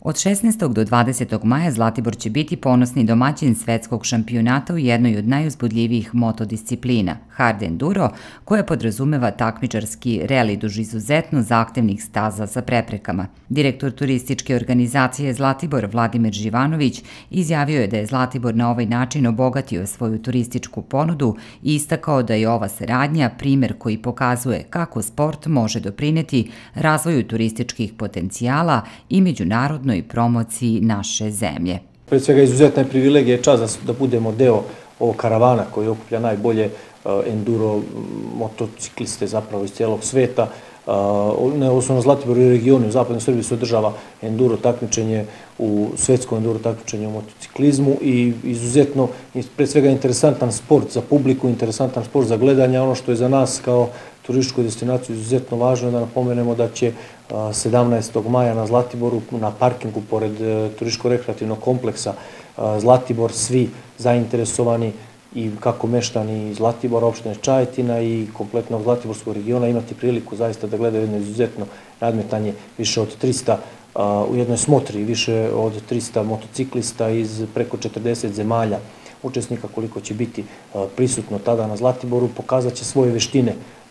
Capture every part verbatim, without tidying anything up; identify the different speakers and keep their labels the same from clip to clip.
Speaker 1: Od šesnaestog do dvadesetog maja Zlatibor će biti ponosni domaćin svetskog šampionata u jednoj od najuzbudljivijih motodisciplina, hard enduro, koja podrazumeva takmičarski reli duž izuzetno zahtevnih staza sa preprekama. Direktor turističke organizacije Zlatibor, Vladimir Živanović, izjavio je da je Zlatibor na ovaj način obogatio svoju turističku ponudu i istakao da je ova saradnja primer koji pokazuje kako sport može doprineti razvoju turističkih potencijala i međunarodnoj promociji naše zemlje.
Speaker 2: Pred svega izuzetna je privilegija i čast da budemo deo ovog karavana koji okuplja najbolje enduro motocikliste zapravo iz cijelog sveta. Ne osnovno Zlatiboru i regionu, u zapadnoj Srbiji se održava enduro takmičenje, u svetskom enduro takmičenju u motociklizmu i izuzetno, pred svega interesantan sport za publiku, interesantan sport za gledanje. Ono što je za nas kao turističku destinaciju izuzetno važno je da napomenemo da će sedamnaestog maja na Zlatiboru, na parkingu pored turističko-rekreativnog kompleksa Zlatibor, svi zainteresovani i kako meštani Zlatibora, opštine Čajetina i kompletnog Zlatiborskog regiona imati priliku zaista da gledaju jedno izuzetno nadmetanje više od trista, u jednoj smotri više od trista motociklista iz preko četrdeset zemalja učesnika, koliko će biti prisutno tada na Zlatiboru, pokazat će svoje veštine,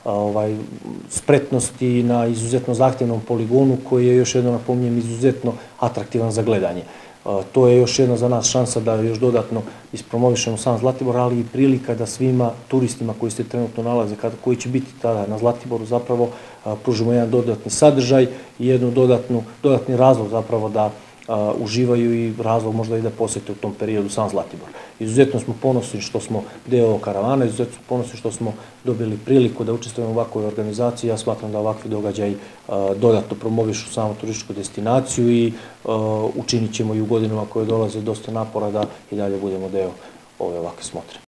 Speaker 2: spretnosti na izuzetno zahtevnom poligonu koji je, još jedno napominjem, izuzetno atraktivan za gledanje. To je još jedna za nas šansa da još dodatno ispromovišemo sam Zlatibor, ali i prilika da svima turistima koji se trenutno nalaze, koji će biti tada na Zlatiboru, zapravo pružimo jedan dodatni sadržaj i jednu dodatni razlog zapravo da uživaju i razlog možda i da posete u tom periodu sam Zlatibor. Izuzetno smo ponosni što smo deo ovog karavana, izuzetno smo ponosni što smo dobili priliku da učestvujemo u ovakvoj organizaciji. Ja smatram da ovakvi događaji dodatno promovišu samu turističku destinaciju i učinit ćemo i u godinama koje dolaze dosta napora da i dalje budemo deo ove ovakve smotre.